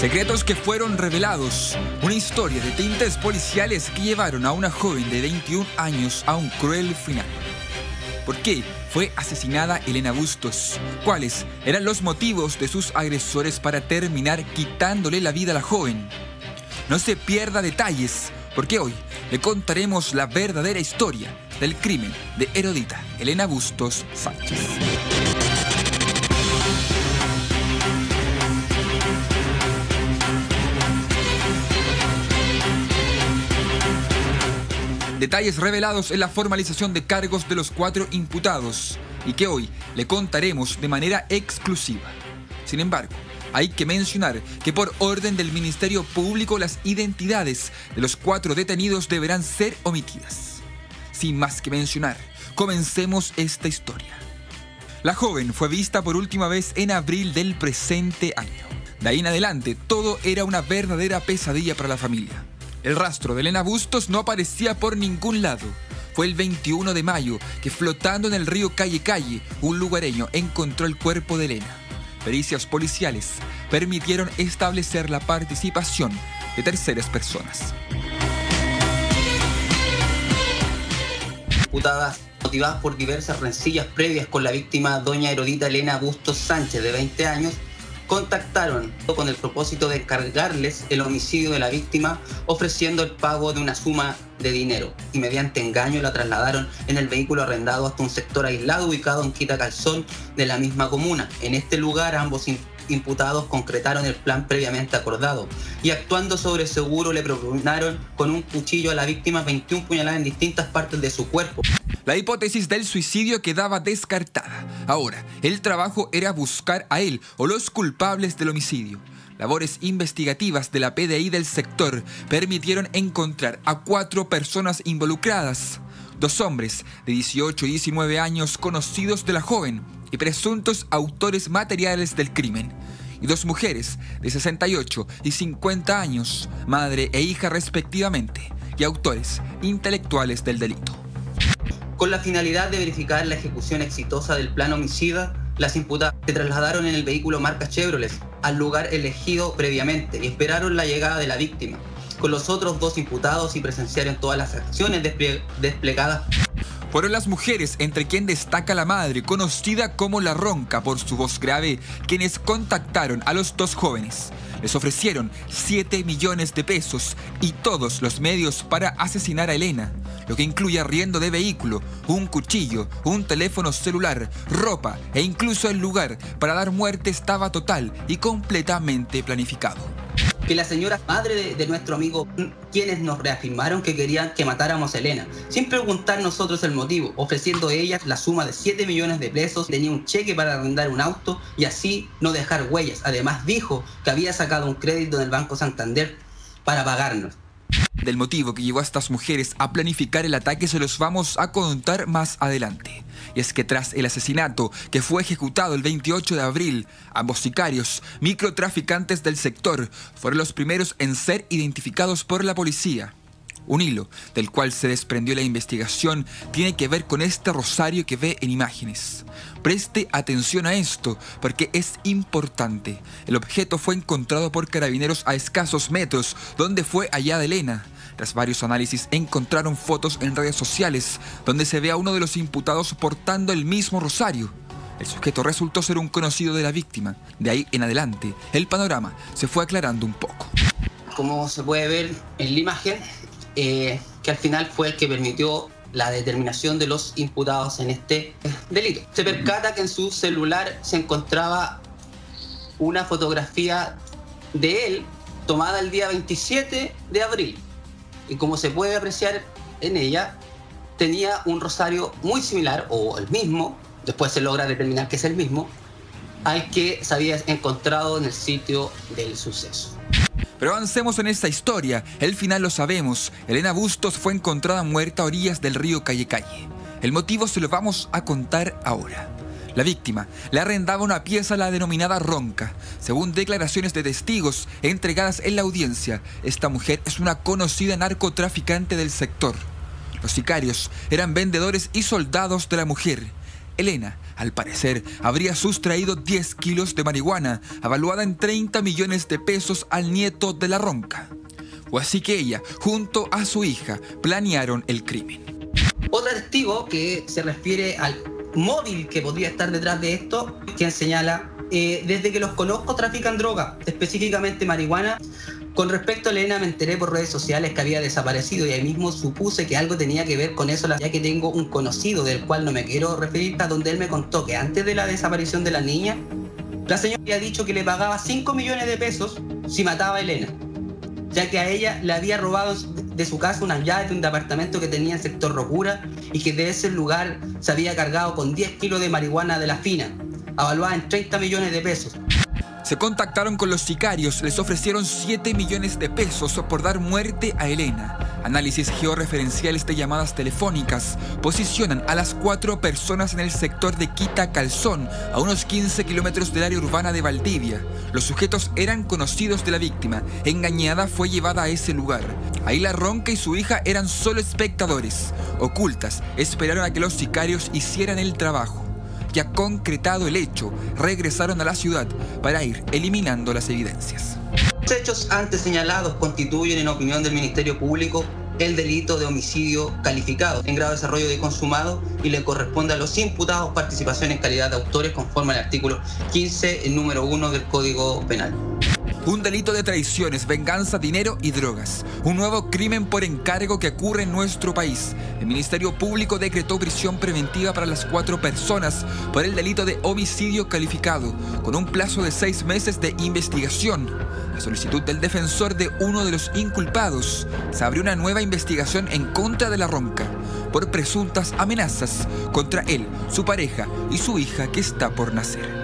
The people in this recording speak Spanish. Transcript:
Secretos que fueron revelados. Una historia de tintes policiales que llevaron a una joven de 21 años a un cruel final. ¿Por qué fue asesinada Elena Bustos? ¿Cuáles eran los motivos de sus agresores para terminar quitándole la vida a la joven? No se pierda detalles, porque hoy le contaremos la verdadera historia del crimen de Herodita Elena Bustos Sánchez. Detalles revelados en la formalización de cargos de los 4 imputados y que hoy le contaremos de manera exclusiva. Sin embargo, hay que mencionar que por orden del Ministerio Público las identidades de los 4 detenidos deberán ser omitidas. Sin más que mencionar, comencemos esta historia. La joven fue vista por última vez en abril del presente año. De ahí en adelante, todo era una verdadera pesadilla para la familia. El rastro de Elena Bustos no aparecía por ningún lado. Fue el 21 de mayo que, flotando en el río Calle, un lugareño encontró el cuerpo de Elena. Pericias policiales permitieron establecer la participación de terceras personas. Imputadas motivadas por diversas rencillas previas con la víctima doña Herodita Elena Bustos Sánchez, de 20 años, contactaron con el propósito de encargarles el homicidio de la víctima, ofreciendo el pago de una suma de dinero, y mediante engaño la trasladaron en el vehículo arrendado hasta un sector aislado ubicado en Quitacalzón de la misma comuna. En este lugar ambos imputados concretaron el plan previamente acordado y, actuando sobre seguro, le propinaron con un cuchillo a la víctima 21 puñaladas en distintas partes de su cuerpo. La hipótesis del suicidio quedaba descartada. Ahora, el trabajo era buscar a él o los culpables del homicidio. Labores investigativas de la PDI del sector permitieron encontrar a 4 personas involucradas. 2 hombres de 18 y 19 años conocidos de la joven y presuntos autores materiales del crimen. Y 2 mujeres de 68 y 50 años, madre e hija respectivamente, y autores intelectuales del delito. Con la finalidad de verificar la ejecución exitosa del plan homicida, las imputadas se trasladaron en el vehículo marca Chevrolet al lugar elegido previamente y esperaron la llegada de la víctima con los otros 2 imputados y presenciaron todas las acciones desplegadas. Fueron las mujeres, entre quien destaca la madre, conocida como La Ronca por su voz grave, quienes contactaron a los 2 jóvenes. Les ofrecieron 7 millones de pesos y todos los medios para asesinar a Elena, lo que incluye arriendo de vehículo, un cuchillo, un teléfono celular, ropa e incluso el lugar para dar muerte estaba total y completamente planificado. Que la señora madre de nuestro amigo, quienes nos reafirmaron que querían que matáramos a Elena, sin preguntar nosotros el motivo, ofreciendo ellas la suma de 7 millones de pesos, tenía un cheque para arrendar un auto y así no dejar huellas. Además dijo que había sacado un crédito del Banco Santander para pagarnos. Del motivo que llevó a estas mujeres a planificar el ataque se los vamos a contar más adelante. Y es que tras el asesinato que fue ejecutado el 28 de abril, ambos sicarios, microtraficantes del sector, fueron los primeros en ser identificados por la policía. Un hilo del cual se desprendió la investigación tiene que ver con este rosario que ve en imágenes. Preste atención a esto porque es importante. El objeto fue encontrado por carabineros a escasos metros donde fue hallada Elena. Tras varios análisis encontraron fotos en redes sociales donde se ve a uno de los imputados portando el mismo rosario. El sujeto resultó ser un conocido de la víctima. De ahí en adelante, el panorama se fue aclarando un poco. Como se puede ver en la imagen, que al final fue el que permitió la determinación de los imputados en este delito. Se percata que en su celular se encontraba una fotografía de él tomada el día 27 de abril. Y como se puede apreciar en ella, tenía un rosario muy similar, o el mismo, después se logra determinar que es el mismo, al que se había encontrado en el sitio del suceso. Pero avancemos en esta historia, el final lo sabemos. Elena Bustos fue encontrada muerta a orillas del río Calle. El motivo se lo vamos a contar ahora. La víctima le arrendaba una pieza a la denominada Ronca. Según declaraciones de testigos entregadas en la audiencia, esta mujer es una conocida narcotraficante del sector. Los sicarios eran vendedores y soldados de la mujer. Elena, al parecer, habría sustraído 10 kilos de marihuana, avaluada en 30 millones de pesos al nieto de la Ronca. O así que ella, junto a su hija, planearon el crimen. Otro testigo que se refiere al móvil que podría estar detrás de esto, quien señala, desde que los conozco trafican droga, específicamente marihuana. Con respecto a Elena me enteré por redes sociales que había desaparecido y ahí mismo supuse que algo tenía que ver con eso, ya que tengo un conocido del cual no me quiero referir, donde él me contó que antes de la desaparición de la niña, la señora había dicho que le pagaba 5 millones de pesos si mataba a Elena, ya que a ella le había robado de su casa unas llaves de un departamento que tenía en sector Rocura y que de ese lugar se había cargado con 10 kilos de marihuana de la fina, avaluada en 30 millones de pesos. Se contactaron con los sicarios, les ofrecieron 7 millones de pesos por dar muerte a Elena. Análisis georreferenciales de llamadas telefónicas posicionan a las 4 personas en el sector de Quita Calzón, a unos 15 kilómetros del área urbana de Valdivia. Los sujetos eran conocidos de la víctima. Engañada fue llevada a ese lugar. Ahí la Ronca y su hija eran solo espectadores. Ocultas, esperaron a que los sicarios hicieran el trabajo. Ya concretado el hecho, regresaron a la ciudad para ir eliminando las evidencias. Los hechos antes señalados constituyen, en opinión del Ministerio Público, el delito de homicidio calificado en grado de desarrollo de consumado y le corresponde a los imputados participación en calidad de autores conforme al artículo 15, el número 1 del Código Penal. Un delito de traiciones, venganza, dinero y drogas. Un nuevo crimen por encargo que ocurre en nuestro país. El Ministerio Público decretó prisión preventiva para las 4 personas por el delito de homicidio calificado, con un plazo de 6 meses de investigación. A solicitud del defensor de uno de los inculpados, se abrió una nueva investigación en contra de la Ronca por presuntas amenazas contra él, su pareja y su hija que está por nacer.